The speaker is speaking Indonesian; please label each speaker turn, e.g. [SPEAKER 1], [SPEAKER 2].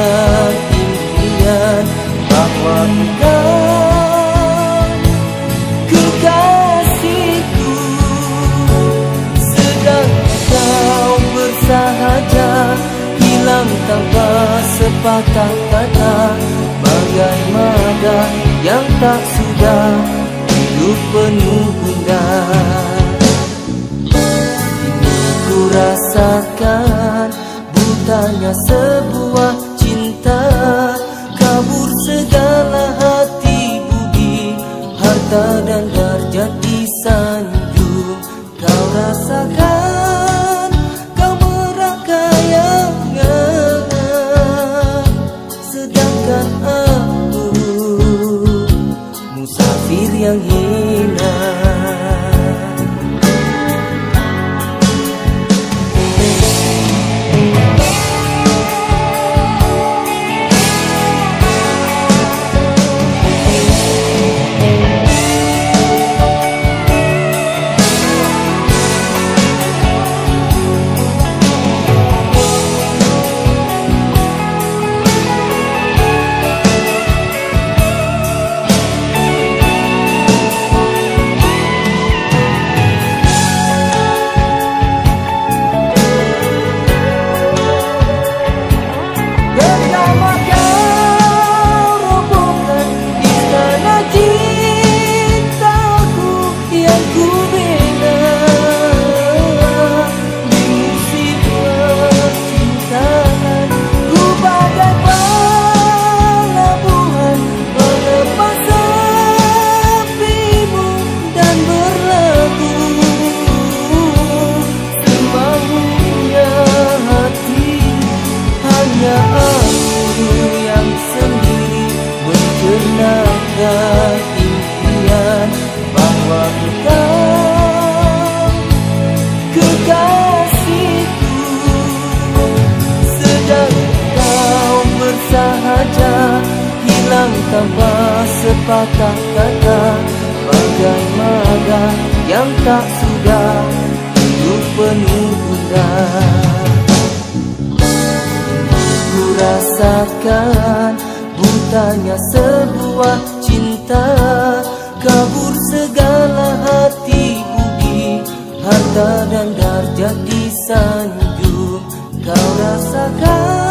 [SPEAKER 1] impian bahwa engkau kekasihku, sedang kau bersahaja, hilang tanpa sepatah kata. Bagaimana yang tak sudah hidup penuh gundah. Ini ku rasakan butanya sebuah cinta, kabur segala hati budi, harta dan darjat disanjung. Kau rasakan, kau merangkaian, sedangkan aku musafir yang hina. Impian bahwa engkau kekasihku, sedang kau bersahaja, hilang tanpa sepatah kata. Bagaimana yang tak sudah hidup penuh gundah. Ku rasakan butanya sebuah cinta, kabur segala hati budi, harta dan darjat disanjung. Kau rasakan